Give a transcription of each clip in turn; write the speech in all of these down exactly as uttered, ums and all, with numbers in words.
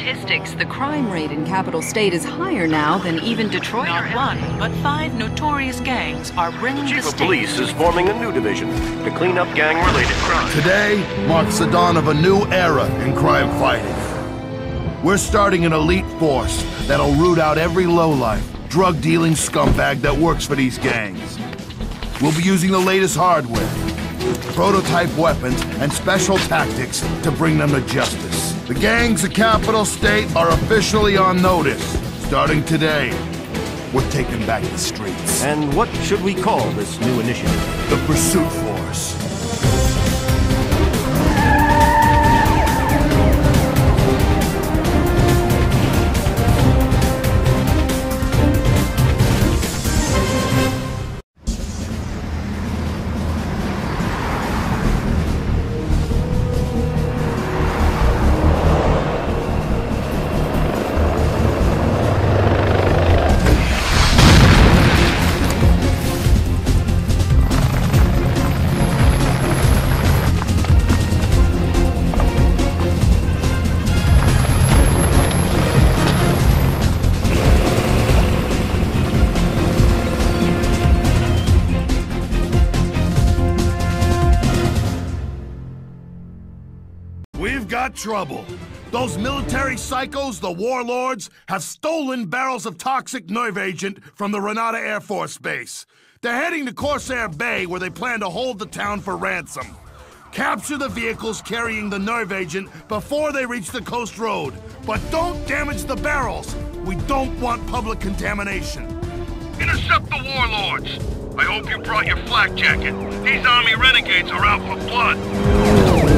statistics, the crime rate in Capital State is higher now than even Detroit. Not one, but five notorious gangs are bringing Chief the of state. Police is forming a new division to clean up gang-related crime. Today marks the dawn of a new era in crime fighting. We're starting an elite force that'll root out every lowlife, drug-dealing scumbag that works for these gangs. We'll be using the latest hardware, prototype weapons, and special tactics to bring them to justice. The gangs of Capital State are officially on notice. Starting today, we're taking back the streets. And what should we call this new initiative? The Pursuit Force. We've got trouble. Those military psychos, the warlords, have stolen barrels of toxic nerve agent from the Renata Air Force Base. They're heading to Corsair Bay, where they plan to hold the town for ransom. Capture the vehicles carrying the nerve agent before they reach the coast road. But don't damage the barrels. We don't want public contamination. Intercept the warlords. I hope you brought your flak jacket. These army renegades are out for blood.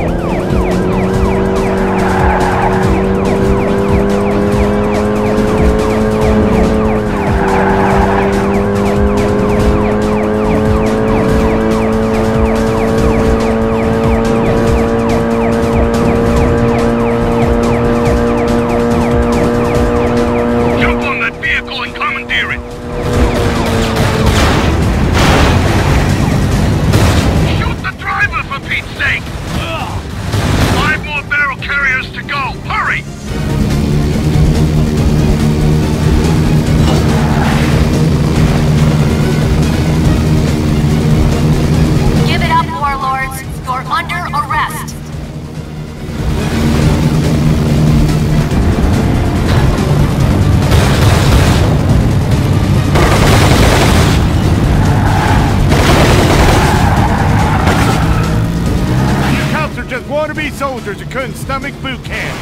Wannabe soldiers who couldn't stomach boot camp.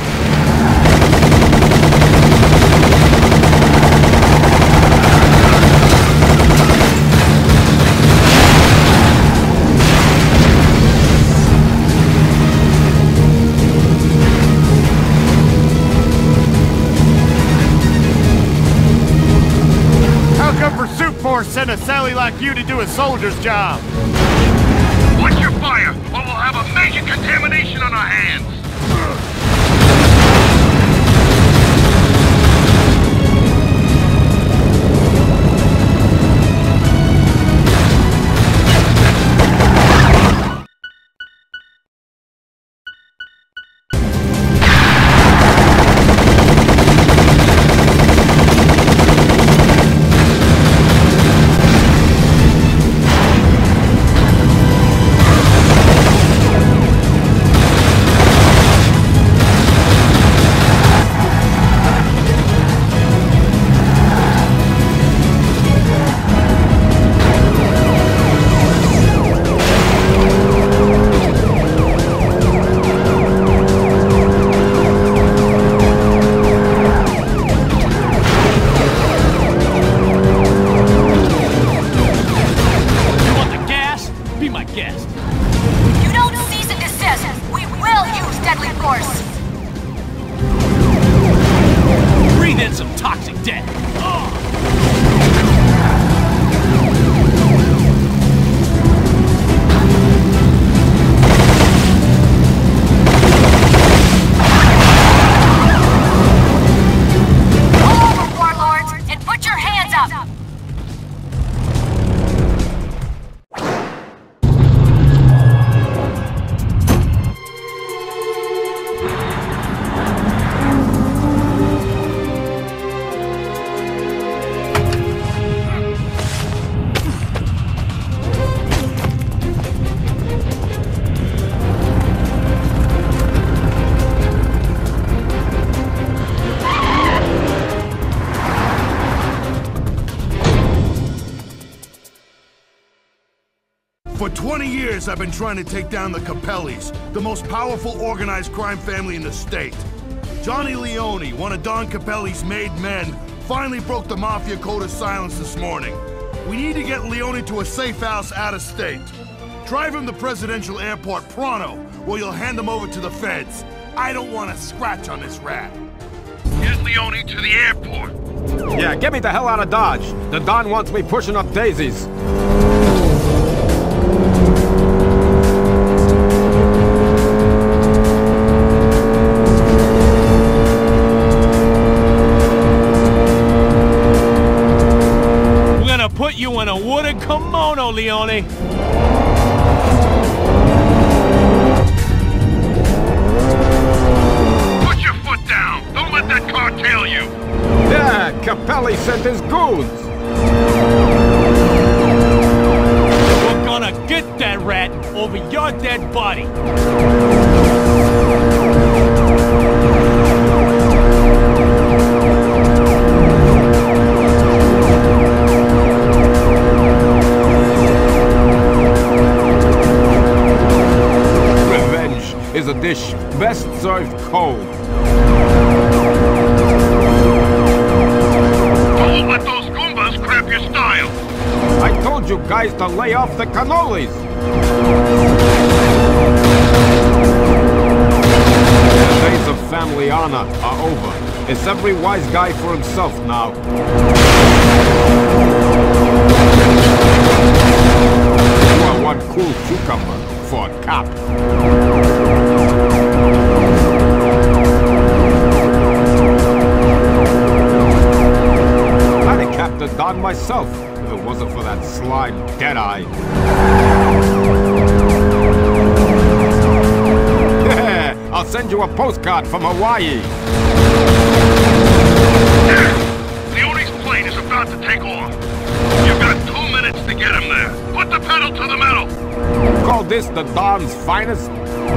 How come Pursuit Force sent a Sally like you to do a soldier's job? Watch your fire, or we'll have a major contamination on our hands! twenty years I've been trying to take down the Capellis, the most powerful organized crime family in the state. Johnny Leone, one of Don Capelli's made men, finally broke the Mafia code of silence this morning. We need to get Leone to a safe house out of state. Drive him to Presidential Airport pronto, or you'll hand him over to the feds. I don't want a scratch on this rat. Get Leone to the airport. Yeah, get me the hell out of Dodge. The Don wants me pushing up daisies. Put you in a wooden kimono, Leone! Put your foot down! Don't let that car tail you! Yeah, Capelli sent his goons! We're gonna get that rat over your dead body! Is a dish best served cold. Don't let those Goombas cramp your style! I told you guys to lay off the cannolis! The days of family honor are over. It's every wise guy for himself now. You are one cool cucumber for a cop. I'd have capped the Don myself if it wasn't for that slime Deadeye. Yeah, I'll send you a postcard from Hawaii. Leone's plane is about to take off. You've got two minutes to get him there. Put the pedal to the metal. You call this the Don's finest?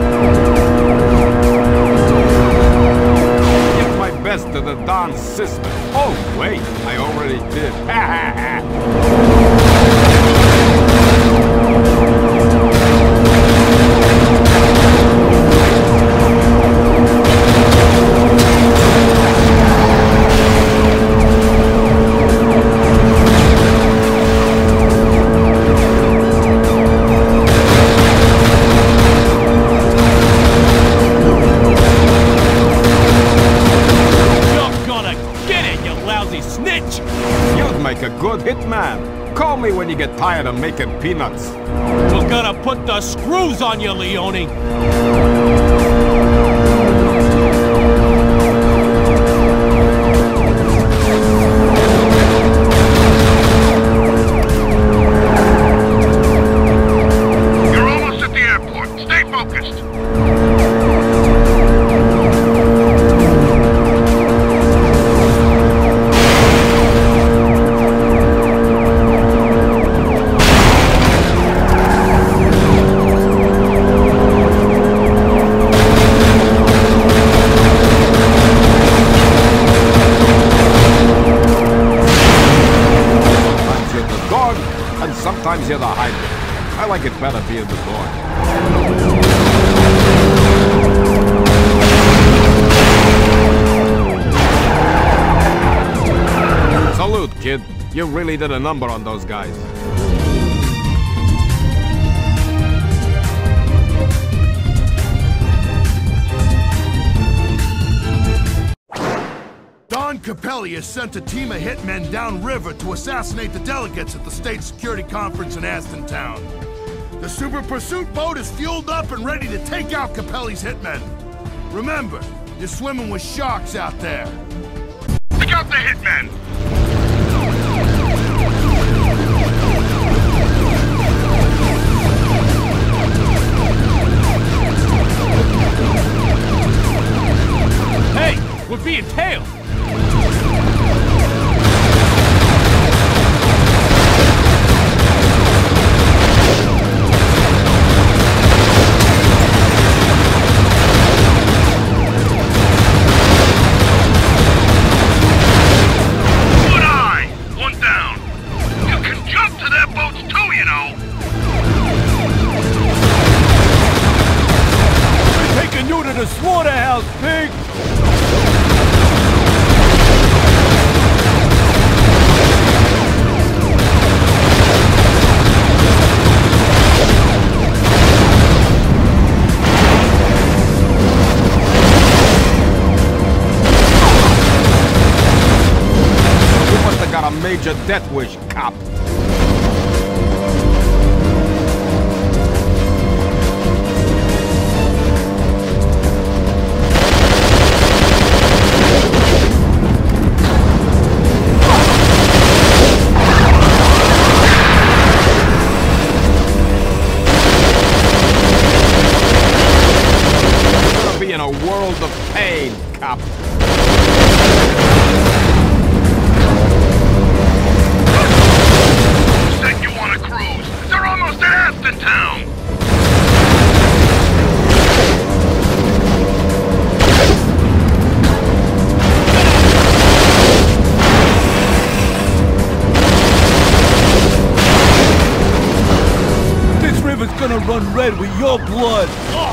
Give my best to the Don's sister. Oh, wait, I already did. Ha ha ha! Make a good hitman. Call me when you get tired of making peanuts. We're gonna put the screws on you, Leone. You're almost at the airport. Stay focused. Sometimes you're the hybrid. I like it better being the dog. Salute, kid. You really did a number on those guys. Don Capelli has sent a team of hitmen downriver to assassinate the delegates at the state security conference in Aston Town. The Super Pursuit boat is fueled up and ready to take out Capelli's hitmen. Remember, you're swimming with sharks out there. Pick out the hitmen! Hey, we're being tailed! taking you to the slaughterhouse, pig! You must have got a major death wish, cop. In a world of pain, cop. Said you want a cruise. They're almost at Aston Town. This river's gonna run red with your blood!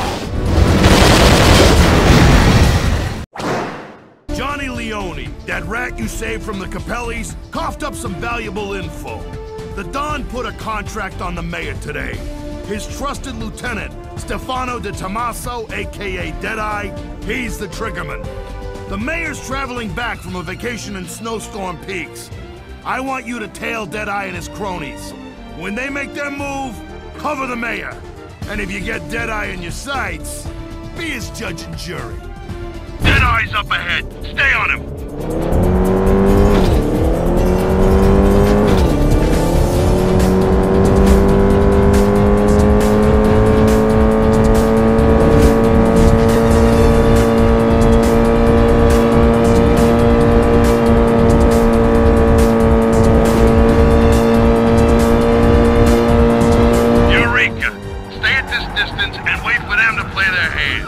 Johnny Leone, that rat you saved from the Capellis, coughed up some valuable info. The Don put a contract on the mayor today. His trusted lieutenant, Stefano de Tommaso, aka Deadeye, he's the triggerman. The mayor's traveling back from a vacation in Snowstorm Peaks. I want you to tail Deadeye and his cronies. When they make their move, cover the mayor. And if you get Deadeye in your sights, be his judge and jury. Deadeye's up ahead. Stay on him. Eureka! Stay at this distance and wait for them to play their hand.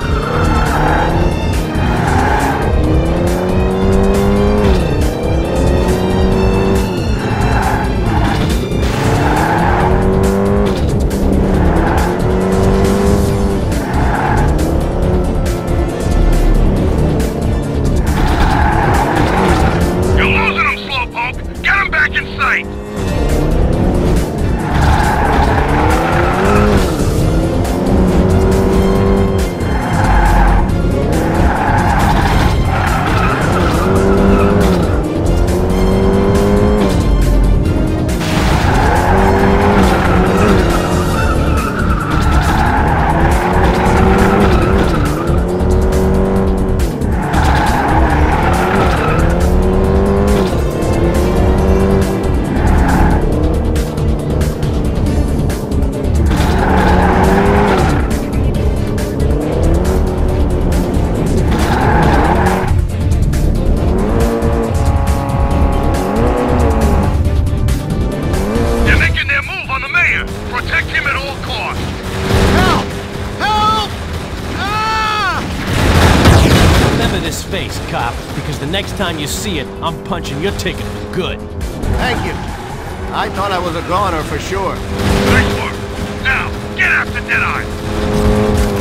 Because the next time you see it, I'm punching your ticket for good. Thank you. I thought I was a goner for sure. Nice work. Now, get after Deadeye.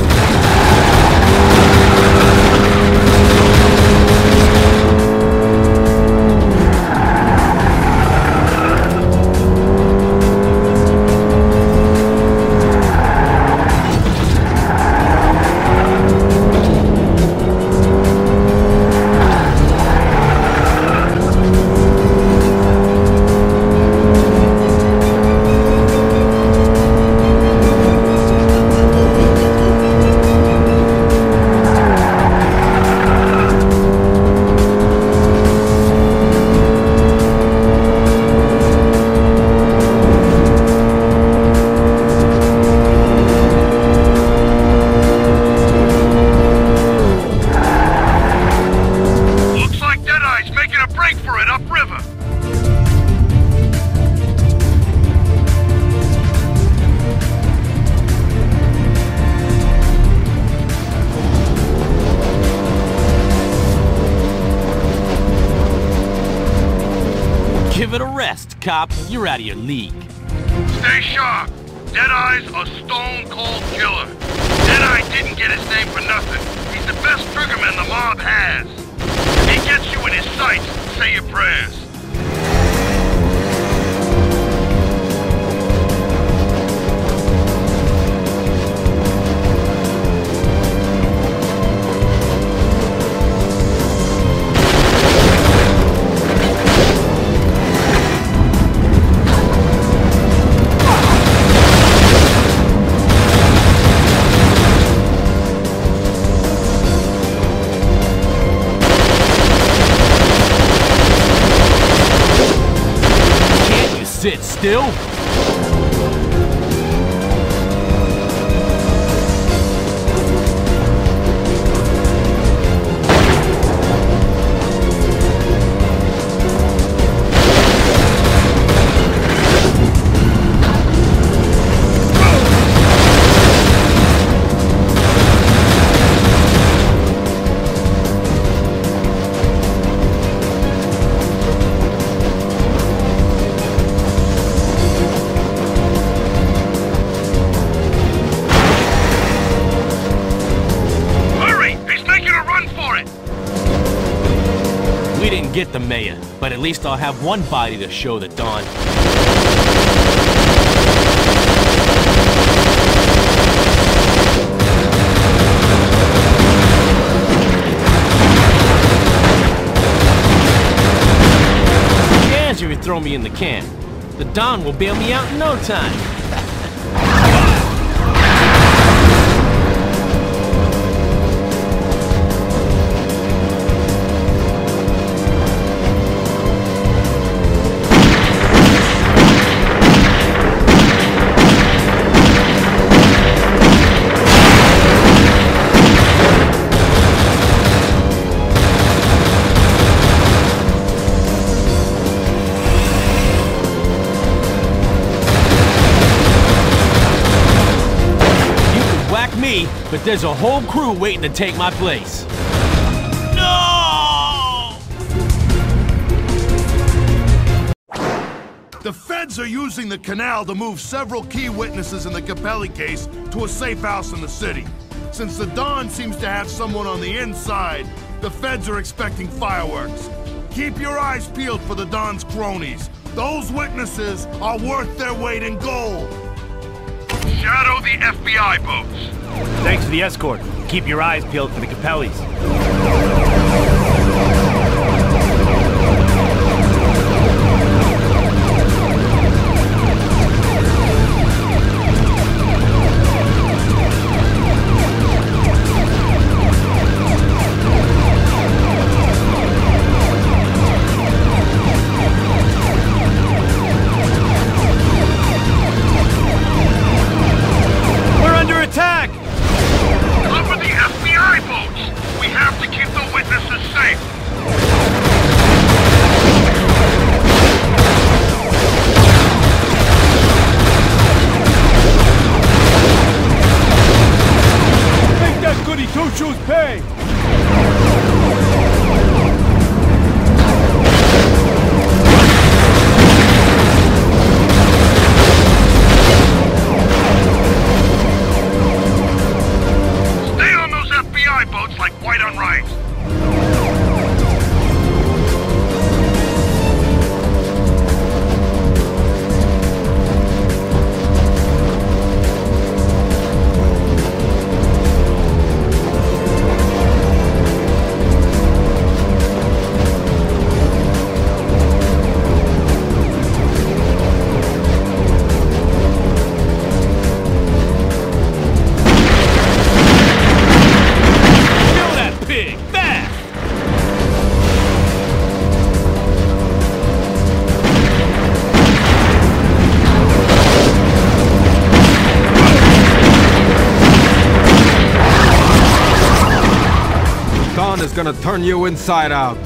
Give it a rest, cop. You're out of your league. Stay sharp. Deadeye's a stone-cold killer. Deadeye didn't get his name for nothing. say your prayers. Sit still? We didn't get the mayor, but at least I'll have one body to show the dawn. Chance if you throw me in the can. The Don will bail me out in no time. Me, but there's a whole crew waiting to take my place. No! The feds are using the canal to move several key witnesses in the Capelli case to a safe house in the city. Since the Don seems to have someone on the inside, the feds are expecting fireworks. Keep your eyes peeled for the Don's cronies. Those witnesses are worth their weight in gold. Shadow the F B I boats. Thanks for the escort. Keep your eyes peeled for the Capellis. We're under attack! Cover the F B I boats! We have to keep the witnesses safe! Make that goody two-shoes pay! Boats like white on rice. Is gonna turn you inside out.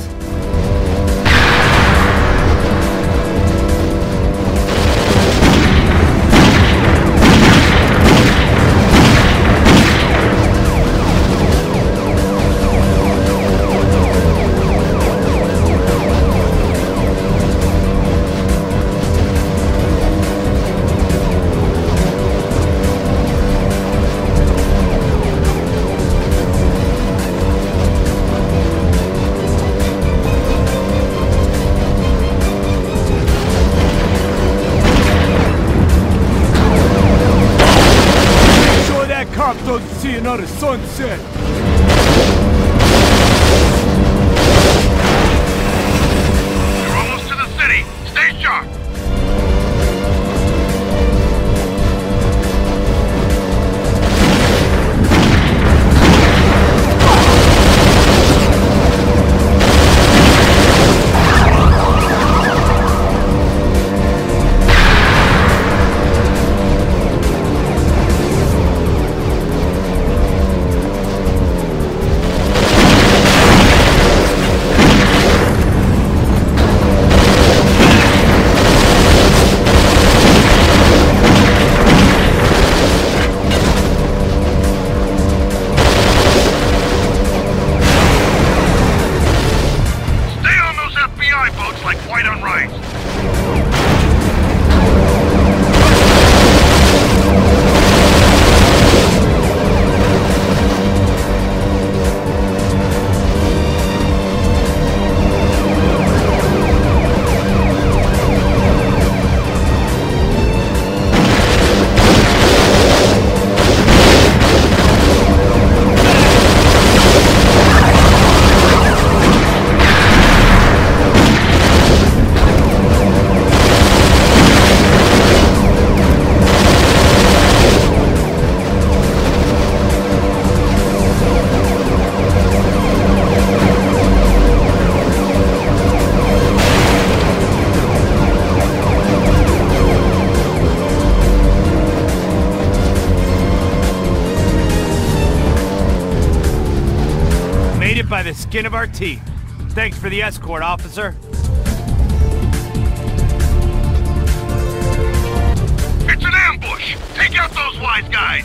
sunset! You're almost to the city. Stay sharp. By the skin of our teeth. Thanks for the escort, officer. It's an ambush! Take out those wise guys!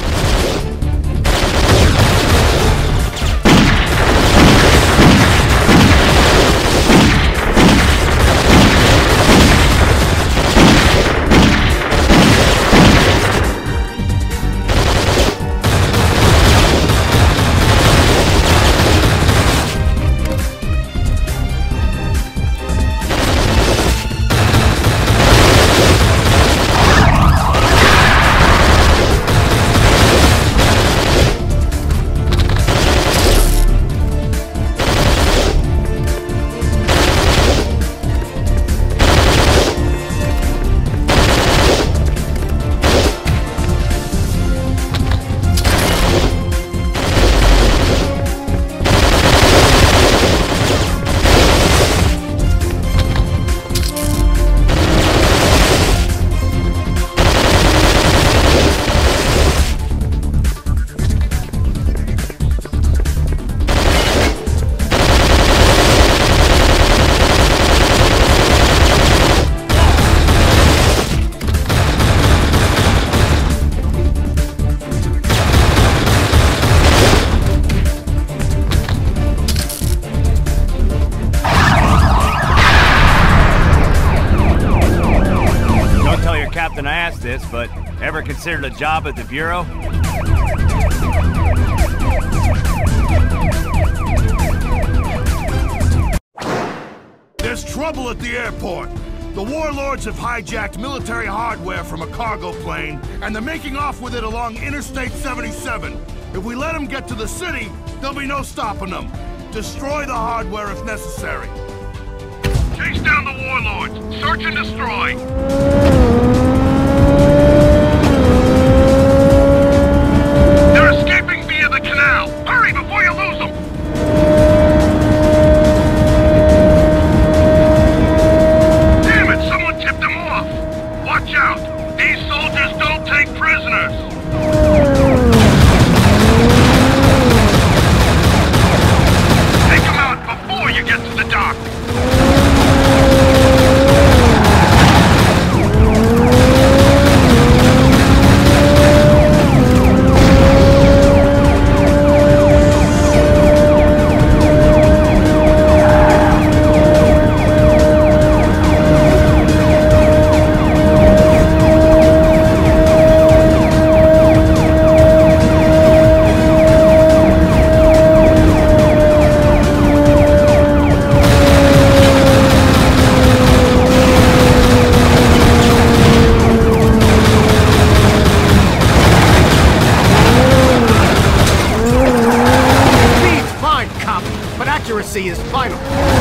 I asked this, but ever considered a job at the Bureau? There's trouble at the airport. The warlords have hijacked military hardware from a cargo plane, and they're making off with it along Interstate seventy-seven. If we let them get to the city, there'll be no stopping them. Destroy the hardware if necessary. Chase down the warlords. Search and destroy. They're escaping via the canal. Hurry before you lose them. Damn it, someone tipped them off. Watch out. These soldiers don't take prisoners. Take them out before you get to the dock. Confederacy is final.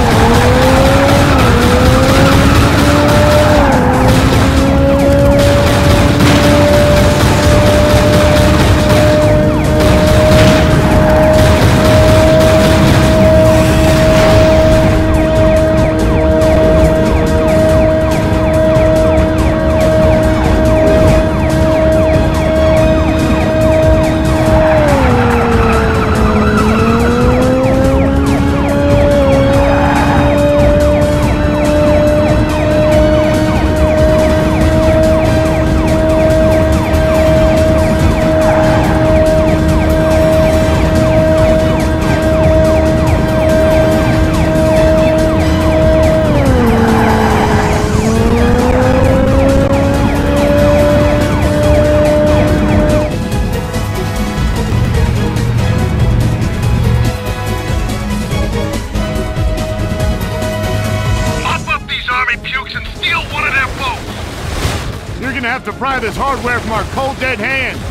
You're gonna have to pry this hardware from our cold, dead hands.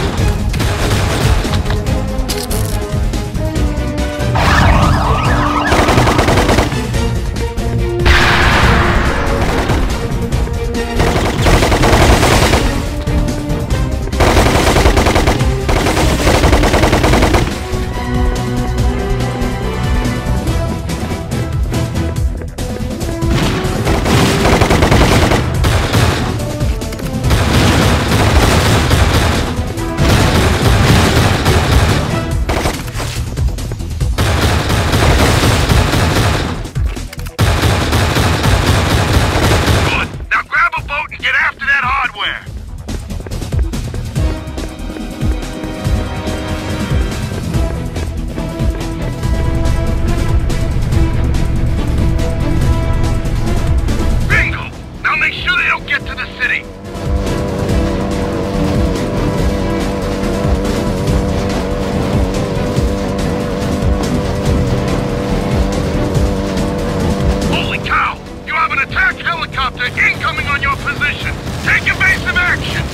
Incoming on your position! Take evasive action!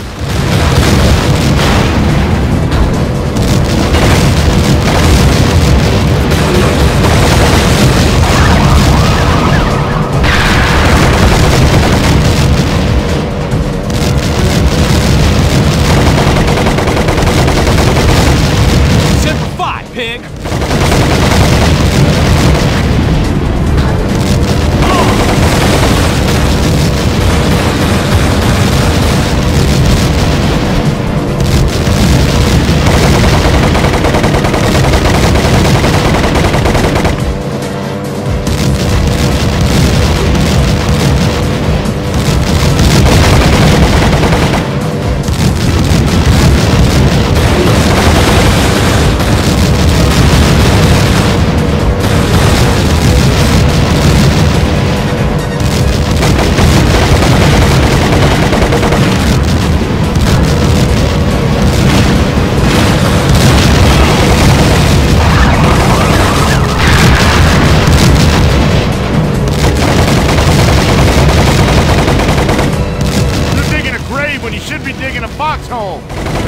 Simplify, pig! When you should be digging a foxhole.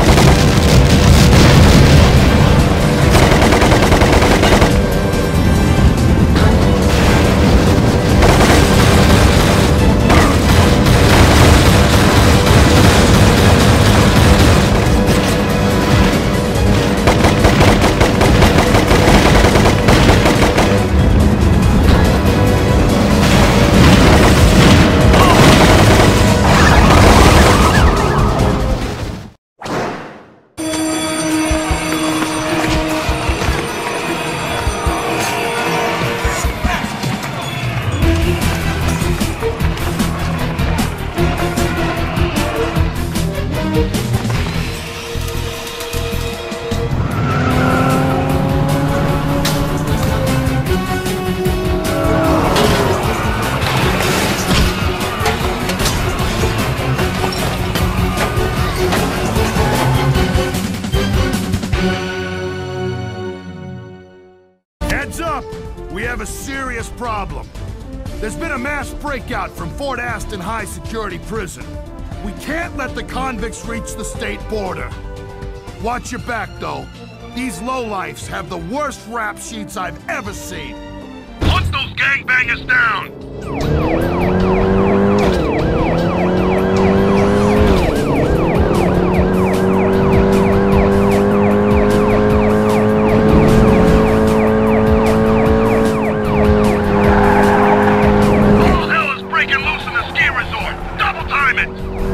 Heads up! We have a serious problem. There's been a mass breakout from Fort Aston High Security Prison. We can't let the convicts reach the state border. Watch your back, though. These lowlifes have the worst rap sheets I've ever seen. gangbangers down! All hell is breaking loose in the ski resort! Double time it!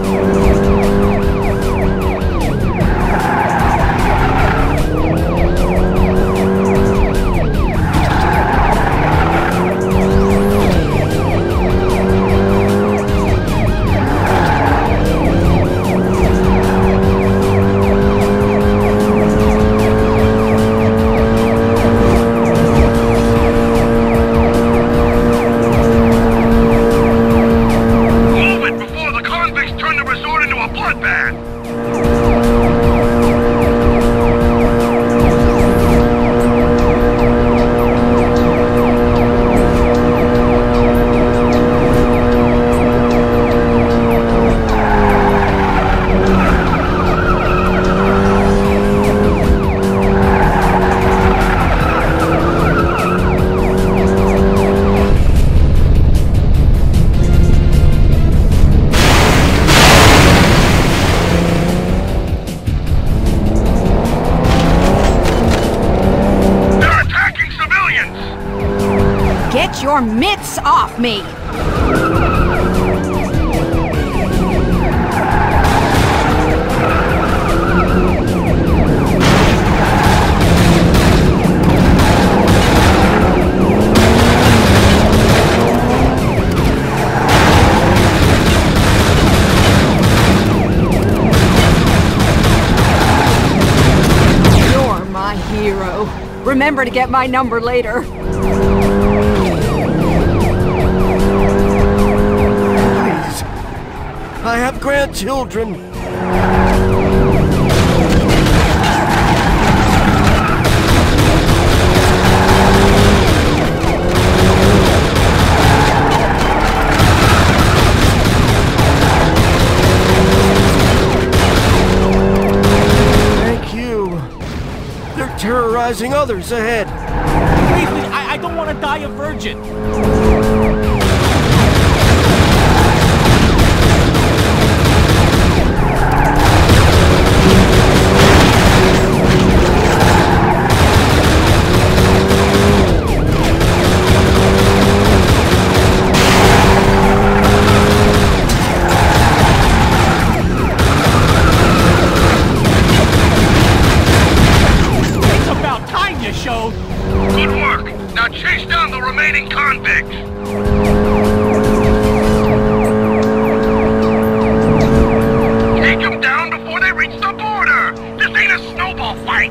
Get your mitts off me! You're my hero. Remember to get my number later. I have grandchildren. Thank you. They're terrorizing others ahead. Please, please, I, I don't want to die a virgin. Good work! Now chase down the remaining convicts! Take them down before they reach the border! This ain't a snowball fight!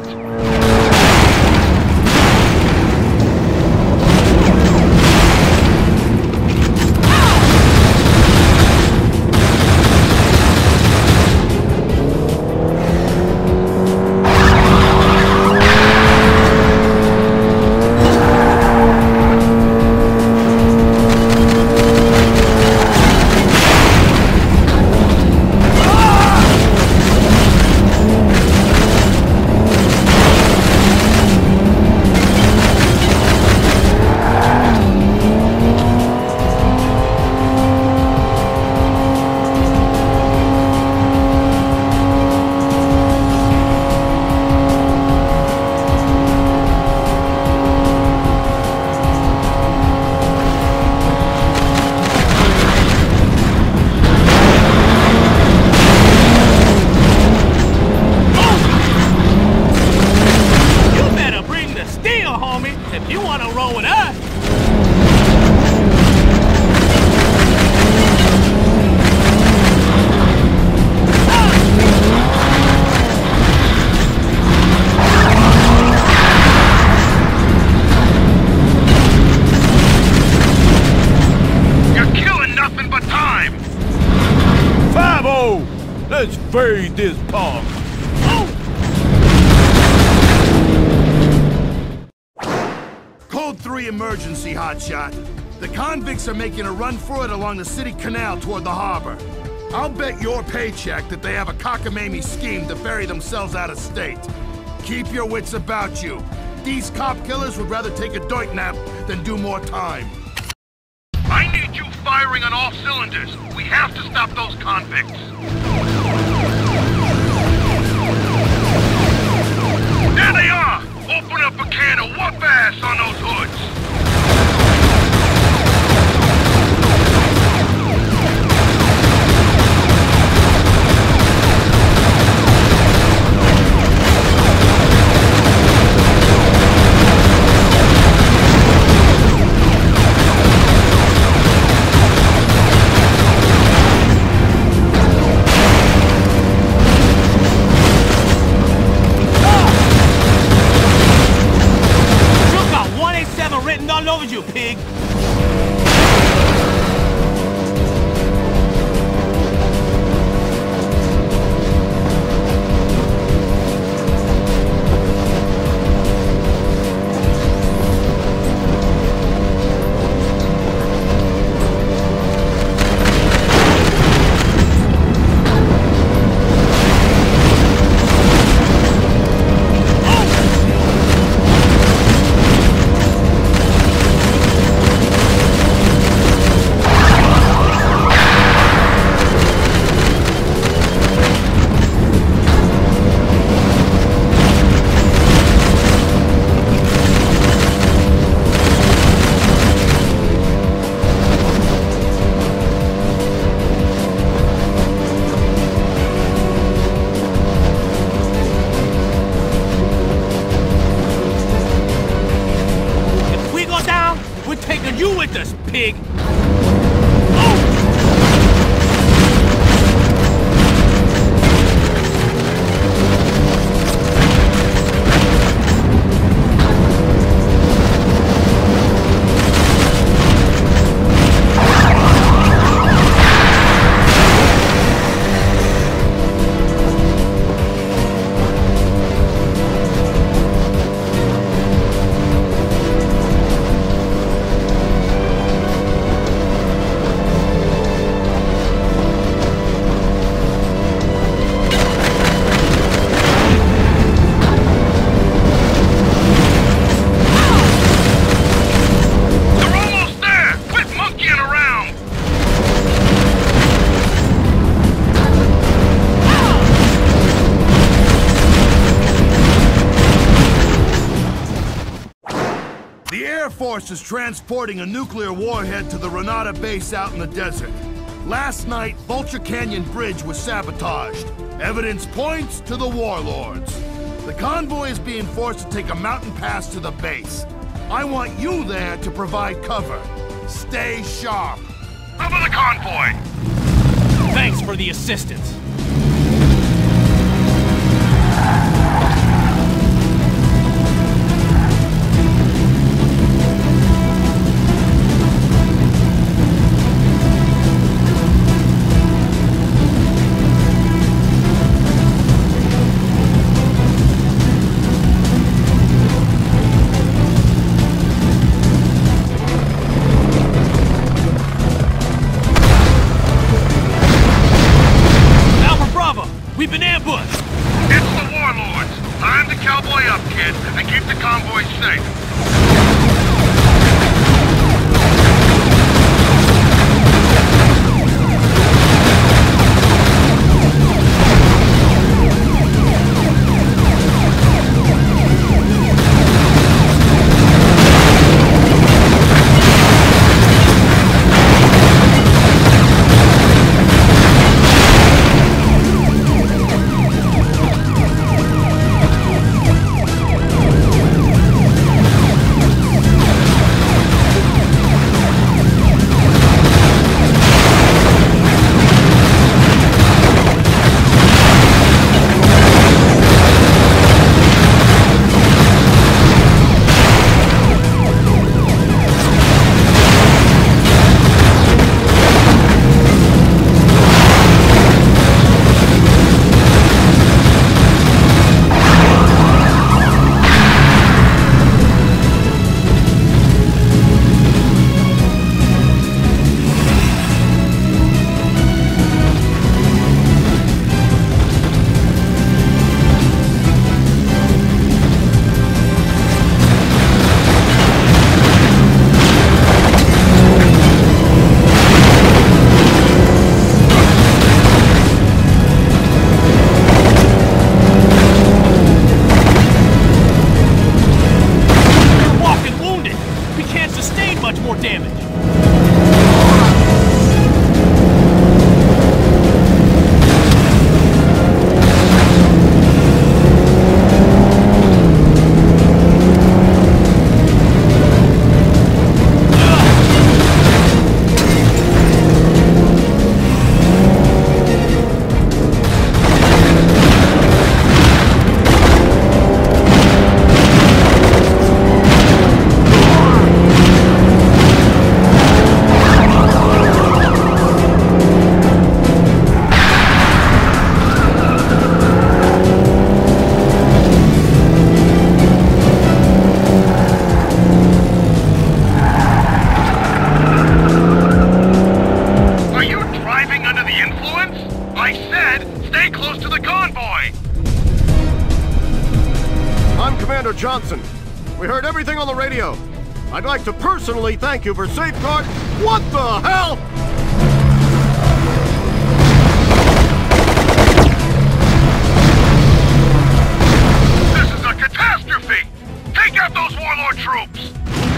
If you want to roll with us! You're killing nothing but time! five oh! Let's fade this punk! Code three emergency, hotshot. The convicts are making a run for it along the city canal toward the harbor. I'll bet your paycheck that they have a cockamamie scheme to ferry themselves out of state. Keep your wits about you. These cop killers would rather take a doit nap than do more time. firing on all cylinders. We have to stop those convicts. There they are! Open up a can of whoop ass on those hoods! All over you, pig! You with us, pig! The Air Force is transporting a nuclear warhead to the Renata base out in the desert. Last night, Vulture Canyon Bridge was sabotaged. Evidence points to the warlords. The convoy is being forced to take a mountain pass to the base. I want you there to provide cover. Stay sharp. Cover the convoy! Thanks for the assistance. We've been ambushed! It's the warlords! Time to cowboy up, kid, and keep the convoy safe. We heard everything on the radio. I'd like to personally thank you for safeguard. What the hell? This is a catastrophe! Take out those warlord troops!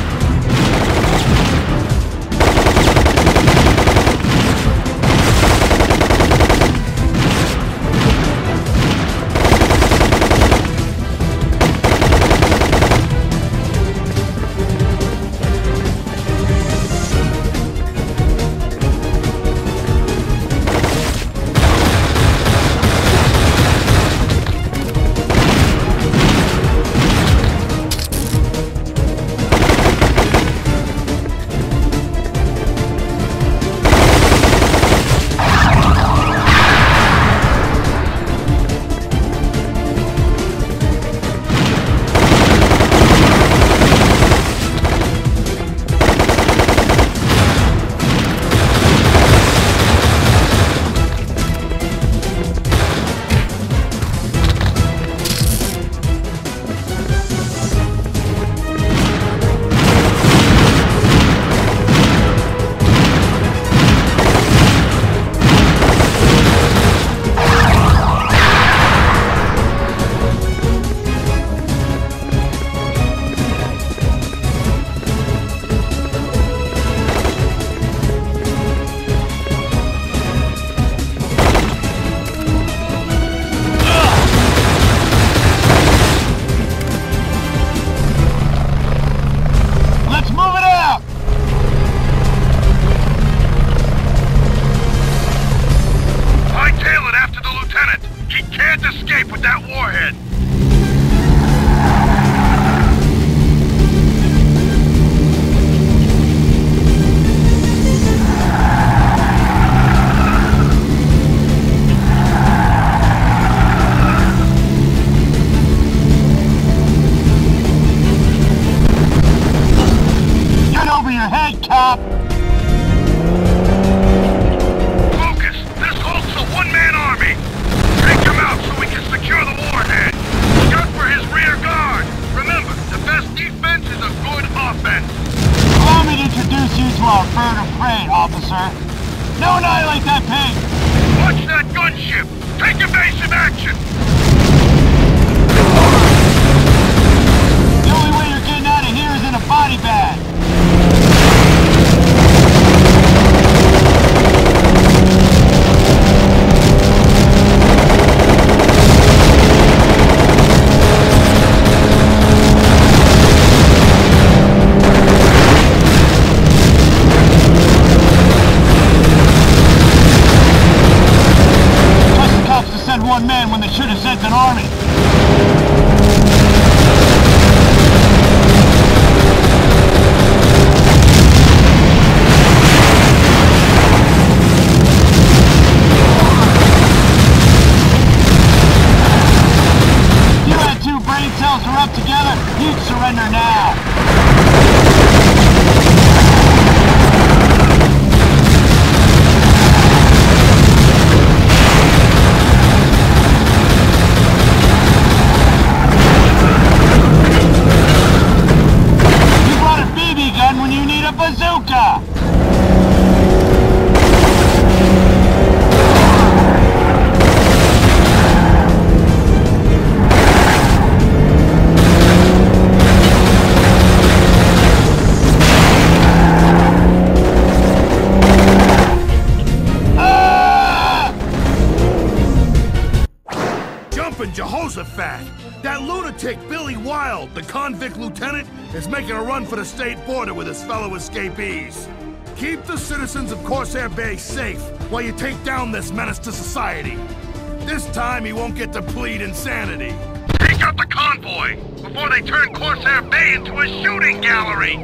That lunatic Billy Wilde, the convict lieutenant, is making a run for the state border with his fellow escapees. Keep the citizens of Corsair Bay safe while you take down this menace to society. This time he won't get to plead insanity. Take out the convoy before they turn Corsair Bay into a shooting gallery!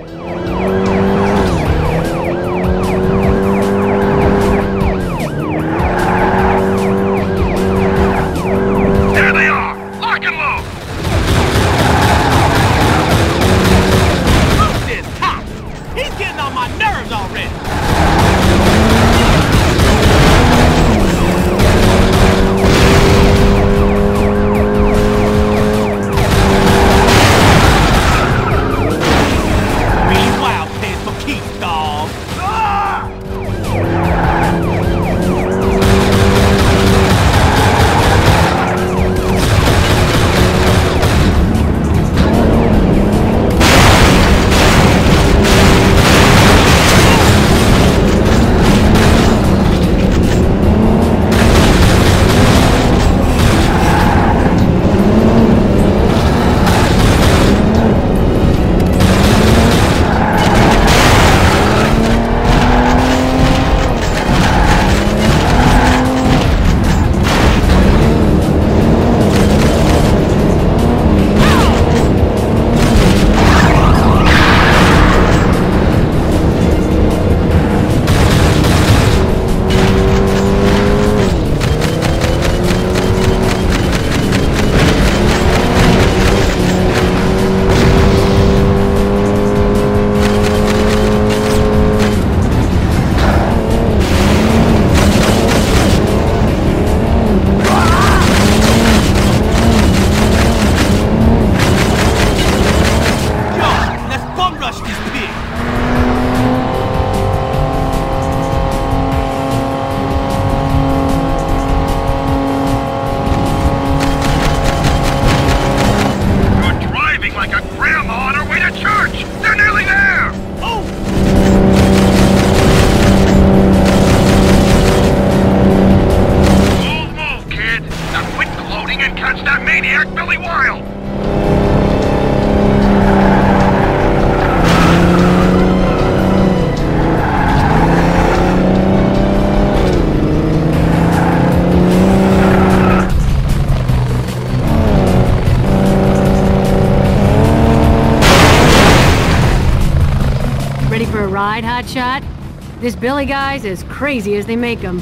a ride, hotshot? This Billy guy's as crazy as they make them.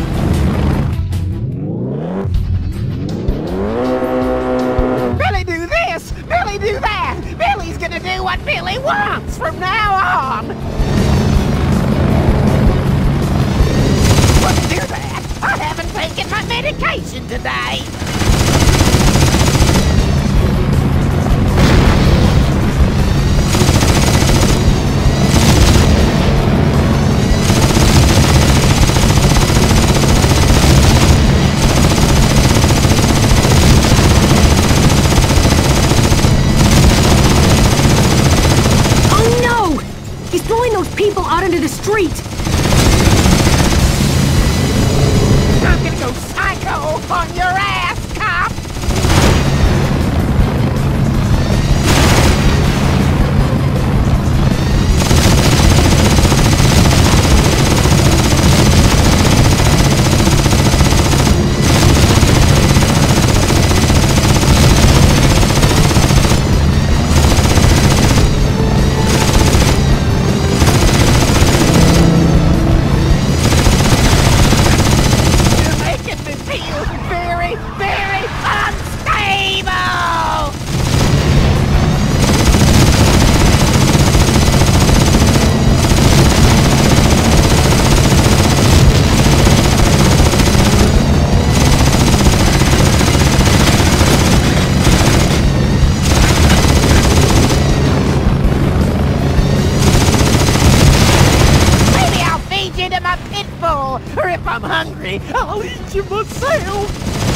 Billy do this! Billy do that! Billy's gonna do what Billy wants from now on! Wouldn't do that! I haven't taken my medication today! People out into the street! I'm gonna go psycho on your ass, cop! Or if I'm hungry, I'll eat you myself!